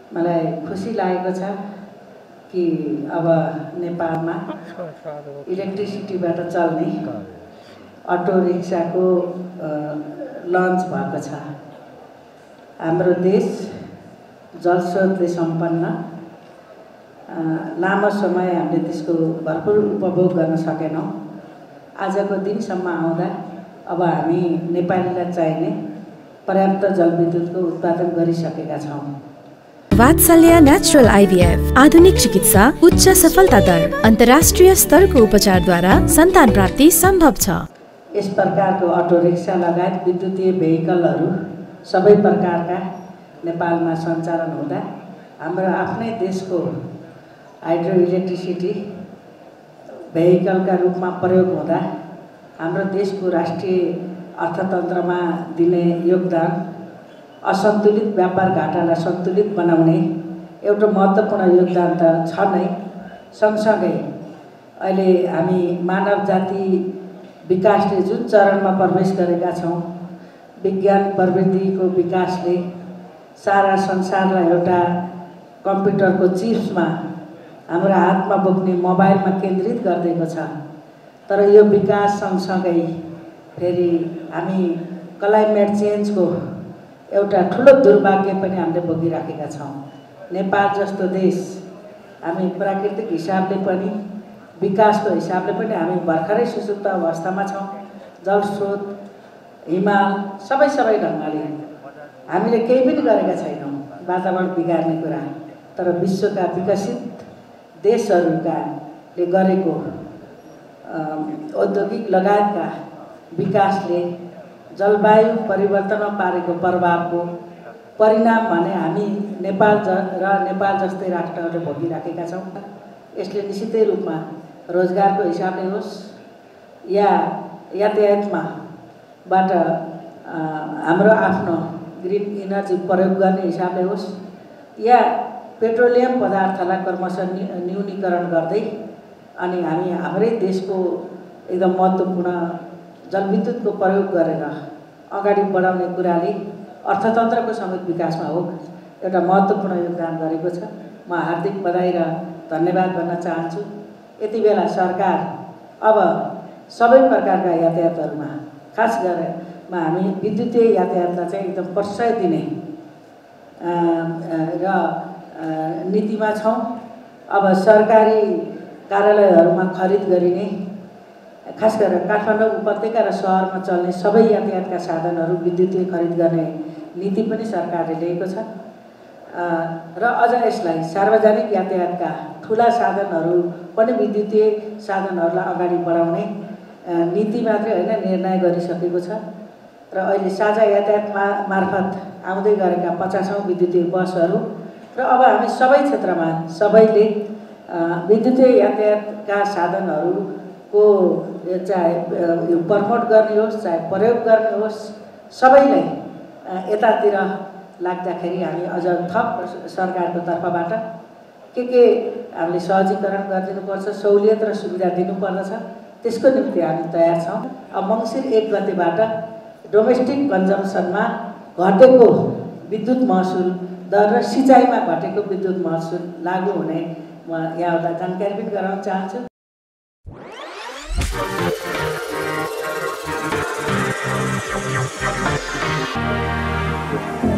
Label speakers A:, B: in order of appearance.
A: मलाई खुसी लागेको छ कि अब नेपालमा इलेक्ट्रिसिटीबाट चल्ने अटो रिक्साको लन्च भएको छ। हाम्रो देश जलस्रोतले सम्पन्न, लामो समय हामीले त्यसको भरपुर उपभोग गर्न सकेनौँ। आजको दिनसम्म आउँदा अब हामी नेपालीलाई चाहिने पर्याप्त जलविद्युतको उत्पादन गरिसकेका छौँ।
B: वात्सल्य नेचुरल आइभीएफ आधुनिक चिकित्सा, उच्च सफलता दर, अन्तर्राष्ट्रिय स्तरको उपचारद्वारा सन्तान प्राप्ति सम्भव छ।
A: यस प्रकारको अटो रिक्सा लगायत विद्युतीय भेहिकलहरू सबै प्रकारका नेपालमा सञ्चालन हुँदा हाम्रो आफ्नै देशको हाइड्रो इलेक्ट्रिसिटी भेहिकलका रूपमा प्रयोग हुँदा हाम्रो देशको राष्ट्रिय अर्थतन्त्रमा दिने योगदान, असन्तुलित व्यापार घाटालाई सन्तुलित बनाउने एउटा महत्त्वपूर्ण योगदान त छ नै। सँगसँगै अहिले हामी मानव जाति विकासले जुन चरणमा प्रवेश गरेका छौँ, विज्ञान प्रविधिको विकासले सारा संसारलाई एउटा कम्प्युटरको चिप्समा हाम्रो हातमा बोक्ने मोबाइलमा केन्द्रित गरिदिएको छ। तर यो विकास सँगसँगै फेरि हामी क्लाइमेट चेन्जको एउटा ठुलो दुर्भाग्य पनि हामीले भोगिराखेका छौँ। नेपाल जस्तो देश हामी प्राकृतिक हिसाबले पनि विकासको हिसाबले पनि हामी भर्खरै सुसुप्त अवस्थामा छौँ। जलस्रोत, हिमाल सबै ढङ्गले हामीले केही पनि गरेका छैनौँ वातावरण बिगार्ने कुरा। तर विश्वका विकसित देशहरूले गरेको औद्योगिक लगायतका विकासले जलवायु परिवर्तनमा पारेको प्रभावको परिणाम भने हामी नेपाल जस्तै राष्ट्रहरूले भोगिराखेका छौँ। यसले निश्चितै रूपमा रोजगारको हिसाबले होस् या यातायातबाट हाम्रो आफ्नो ग्रिन इनर्जी प्रयोग गर्ने हिसाबले होस् या पेट्रोलियम पदार्थलाई क्रमशः न्यूनीकरण गर्दै अनि हामी हाम्रै देशको एकदम महत्त्वपूर्ण जलविद्युतको प्रयोग गरेर अगाडि बढाउने कुराले अर्थतन्त्रको समेत विकासमा हो एउटा महत्त्वपूर्ण योगदान गरेको छ। म हार्दिक बधाई र धन्यवाद भन्न चाहन्छु। यति बेला सरकार अब सबै प्रकारका यातायातहरूमा खास गरेर हामी विद्युतीय यातायातलाई चाहिँ एकदम प्रश्रय दिने र नीतिमा छौँ। अब सरकारी कार्यालयहरूमा खरिद गरिने, खास गरेर काठमाडौँ उपत्यका र सहरमा चल्ने सबै यातायातका साधनहरू विद्युतीय खरिद गर्ने नीति पनि सरकारले लिएको छ। र अझ यसलाई सार्वजनिक यातायातका ठुला साधनहरू पनि विद्युतीय साधनहरूलाई अगाडि बढाउने नीति मात्रै होइन, निर्णय गरिसकेको छ। र अहिले साझा यातायात मार्फत आउँदै गरेका 50औँ विद्युतीय बसहरू र अब हामी सबै क्षेत्रमा सबैले विद्युतीय यातायातका साधनहरूको चाहे यो प्रमोट गर्ने होस् चाहे प्रयोग गर्ने होस्, सबैलाई यतातिर लाग्दाखेरि हामी अझ थप सरकारको तर्फबाट के हामीले सहजीकरण गरिदिनुपर्छ, सहुलियत र सुविधा दिनुपर्दछ। त्यसको निम्ति हामी तयार छौँ। अब मङ्सिर 1 गतेबाट डोमेस्टिक कन्जम्सनमा घटेको विद्युत महसुल दर र सिँचाइमा घटेको विद्युत महसुल लागू हुने म यहाँहरूलाई जानकारी पनि गराउन चाहन्छु।